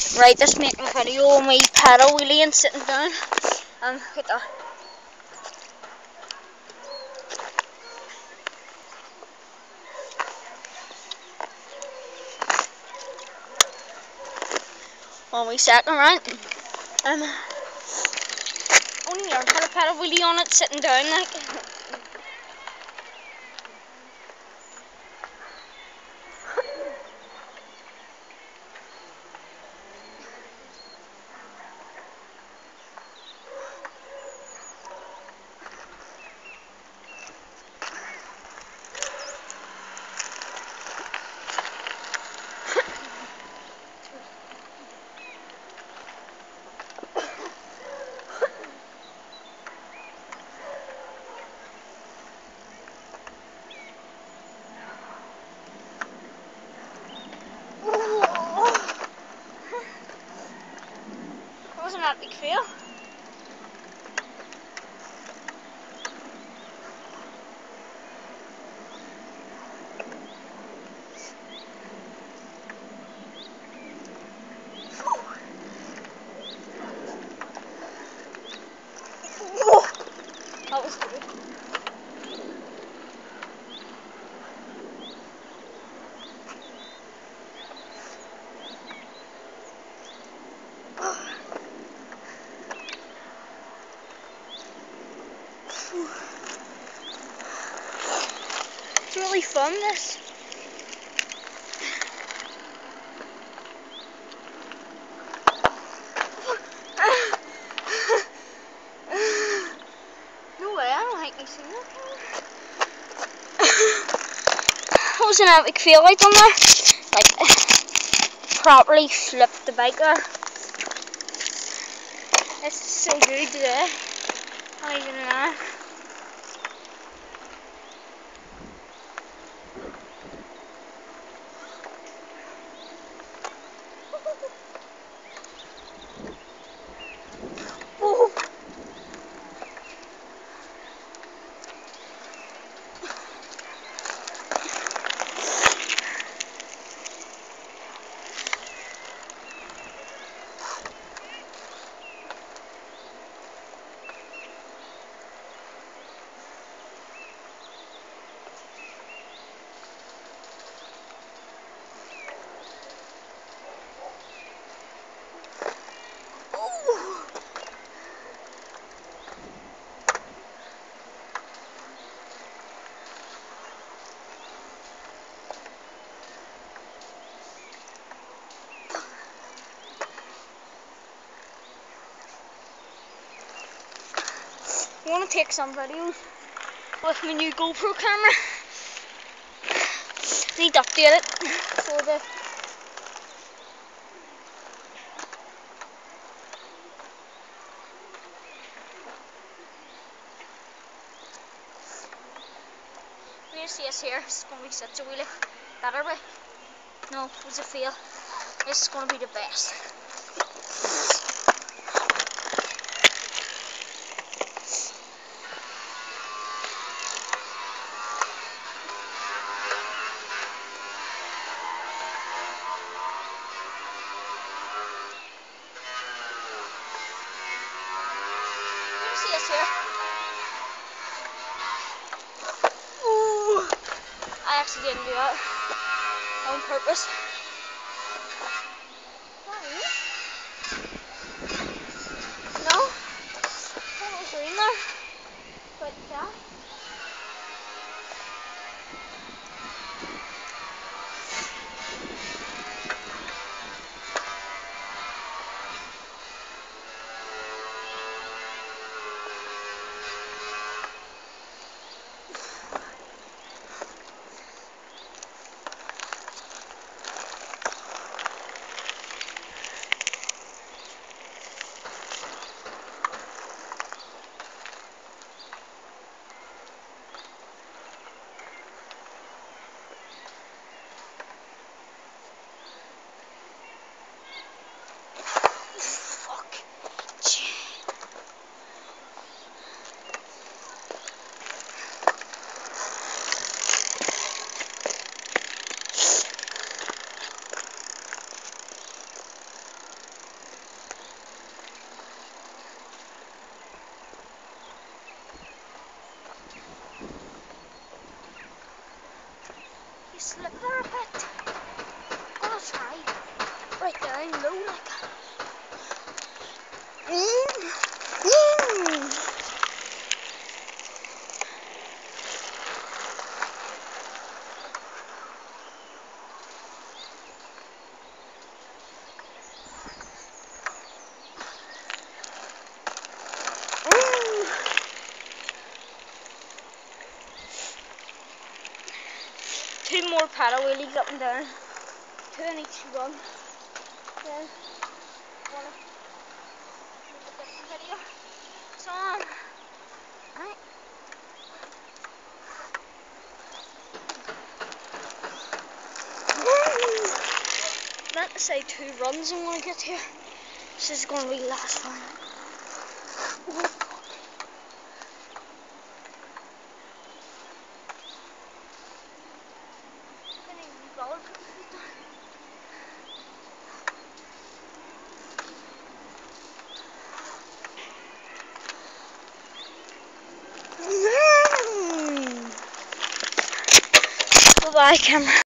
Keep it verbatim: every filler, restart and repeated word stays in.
Right, this making a video of me paddle wheeling sitting down. Um, look at that. One wee second, right? Um, only learned how to paddle wheelie on it sitting down, like. Wasn't that a big fail? That was good. It's really fun, this. No way, I don't think I've seen that. That was an epic fail right on there. Like, properly flipped the bike there. It's so good today. Not even an hour. I want to take some videos with my new GoPro camera. I need to update it for the you see us here. It's going to be such a really better way. No, it was a fail. This is going to be the best. You see us here. Ooh, I actually didn't do that on purpose. No, what was in there? But yeah. slip there a bit. I'm gonna try right down low like that. Mm. Mm. Mm. Two more paddle wheelies up and down. Two in each run. Then wanna make a different video. So um, right. Meant to say two runs I'm gonna get here. This is gonna be the last one. Oh, didn't even bother putting my foot down. Bye bye, camera.